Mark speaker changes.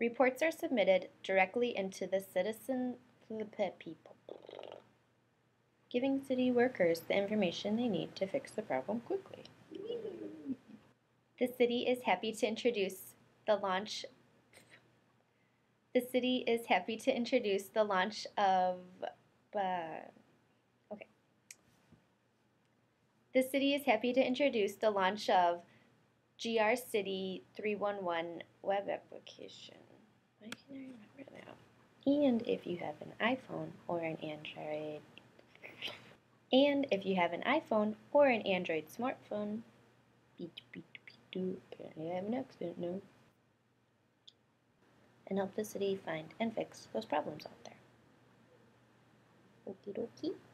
Speaker 1: Reports are submitted directly into the citizen people, giving city workers the information they need to fix the problem quickly. The city is happy to introduce the launch of The city is happy to introduce the launch of GR City 311 web application. Why can't I remember that? And if you have an iPhone or an Android smartphone, apparently I have an accent now, and help the city find and fix those problems out there. Okie dokie.